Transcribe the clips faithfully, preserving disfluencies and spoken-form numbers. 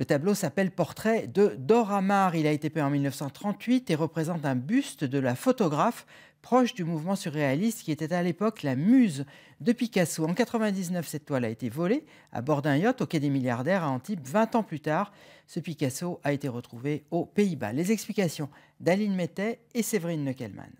Le tableau s'appelle Portrait de Dora Maar. Il a été peint en mille neuf cent trente-huit et représente un buste de la photographe proche du mouvement surréaliste qui était à l'époque la muse de Picasso. En quatre-vingt-dix-neuf, cette toile a été volée à bord d'un yacht au quai des Milliardaires à Antibes. vingt ans plus tard, ce Picasso a été retrouvé aux Pays-Bas. Les explications d'Aline Mettet et Séverine Neckelmann.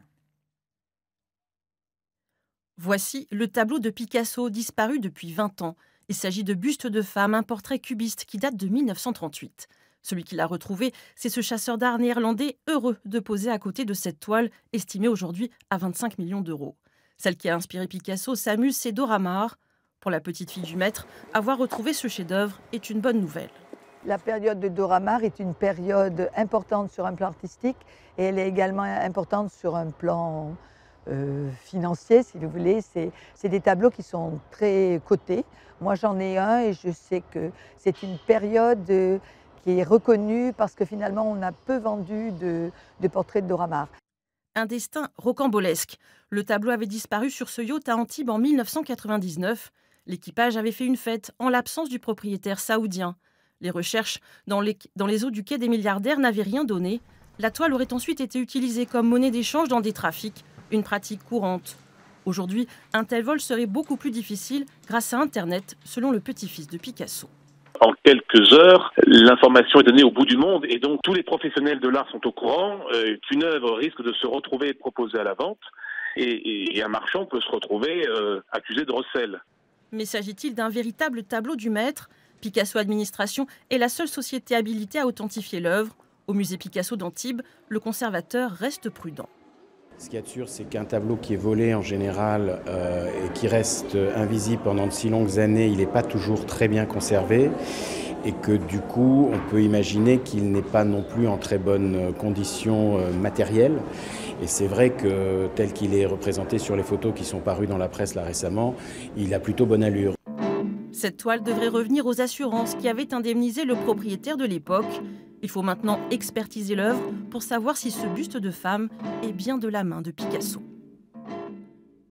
Voici le tableau de Picasso disparu depuis vingt ans. Il s'agit de Buste de femme, un portrait cubiste qui date de mille neuf cent trente-huit. Celui qui l'a retrouvé, c'est ce chasseur d'art néerlandais heureux de poser à côté de cette toile, estimée aujourd'hui à vingt-cinq millions d'euros. Celle qui a inspiré Picasso s'amuse, c'est Dora Maar. Pour la petite fille du maître, avoir retrouvé ce chef-d'œuvre est une bonne nouvelle. La période de Dora Maar est une période importante sur un plan artistique et elle est également importante sur un plan euh, financier, si vous voulez. C'est des tableaux qui sont très cotés. Moi, j'en ai un et je sais que c'est une période euh, qui est reconnue parce que finalement, on a peu vendu de, de portraits de Dora Maar. Un destin rocambolesque. Le tableau avait disparu sur ce yacht à Antibes en mille neuf cent quatre-vingt-dix-neuf. L'équipage avait fait une fête en l'absence du propriétaire saoudien. Les recherches dans les, dans les eaux du quai des Milliardaires n'avaient rien donné. La toile aurait ensuite été utilisée comme monnaie d'échange dans des trafics, une pratique courante. Aujourd'hui, un tel vol serait beaucoup plus difficile grâce à Internet, selon le petit-fils de Picasso. En quelques heures, l'information est donnée au bout du monde et donc tous les professionnels de l'art sont au courant euh, qu'une œuvre risque de se retrouver proposée à la vente et, et, et un marchand peut se retrouver euh, accusé de recel. Mais s'agit-il d'un véritable tableau du maître ? Picasso Administration est la seule société habilitée à authentifier l'œuvre. Au musée Picasso d'Antibes, le conservateur reste prudent. Ce qu'il y a de sûr, c'est qu'un tableau qui est volé en général euh, et qui reste invisible pendant de si longues années, il n'est pas toujours très bien conservé et que du coup, on peut imaginer qu'il n'est pas non plus en très bonnes conditions euh, matérielles. Et c'est vrai que tel qu'il est représenté sur les photos qui sont parues dans la presse là récemment, il a plutôt bonne allure. Cette toile devrait revenir aux assurances qui avaient indemnisé le propriétaire de l'époque. Il faut maintenant expertiser l'œuvre pour savoir si ce buste de femme est bien de la main de Picasso.